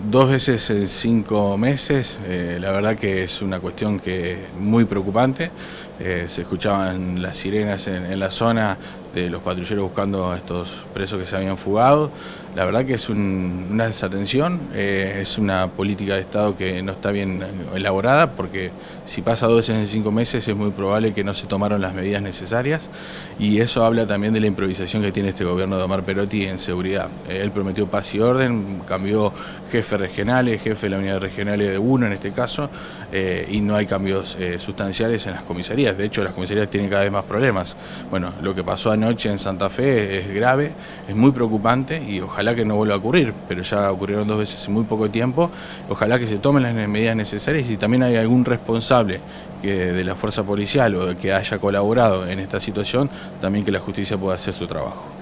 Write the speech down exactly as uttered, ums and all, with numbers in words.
dos veces en cinco meses, eh, la verdad que es una cuestión que es muy preocupante. Eh, se escuchaban las sirenas en, en la zona de los patrulleros buscando a estos presos que se habían fugado. La verdad que es un, una desatención, eh, es una política de Estado que no está bien elaborada, porque si pasa dos veces en cinco meses es muy probable que no se tomaron las medidas necesarias, y eso habla también de la improvisación que tiene este gobierno de Omar Perotti en seguridad. Eh, él prometió paz y orden, cambió jefes regionales, jefe de la unidad regional de uno en este caso, eh, y no hay cambios eh, sustanciales en las comisarías. De hecho, las comisarías tienen cada vez más problemas. Bueno, lo que pasó anoche en Santa Fe es grave, es muy preocupante y ojalá que no vuelva a ocurrir, pero ya ocurrieron dos veces en muy poco tiempo. Ojalá que se tomen las medidas necesarias, y si también hay algún responsable que de la fuerza policial o que haya colaborado en esta situación, también que la justicia pueda hacer su trabajo.